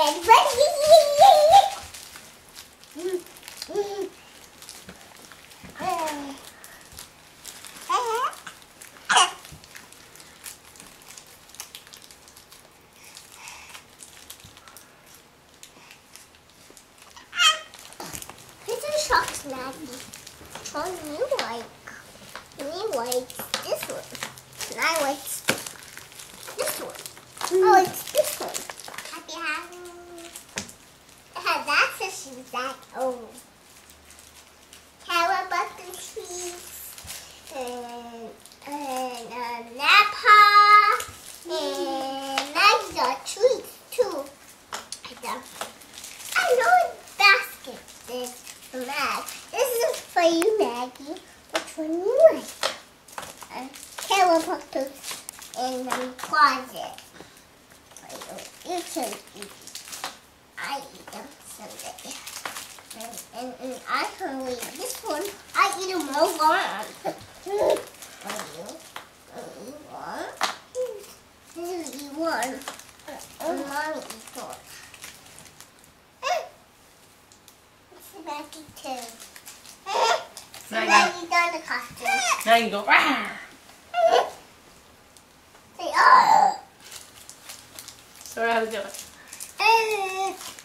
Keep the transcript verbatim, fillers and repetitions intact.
ready, ready. Mm, mm. Uh, uh, uh. Here's the socks, Maggie. Which one do you like? You like this one. And I like this one. Mm. I like this one. Happy Halloween. Uh, that's a shoe bag. Oh. Carrot butter cheese. And, and uh, Napa. And Maggie's got treats too. I know what basket is for Mag. This is for you, Maggie. Which one you like? Uh, Carrot butter in the closet. You can eat. I eat them someday. And, and, and I can leave this one. I eat them all one. What do you? What do you want? This is E one. And Mommy eats one. This is Maggie two. So now now you've done the costume. Now you go. Rah! Say, oh! So how to do it. Uh,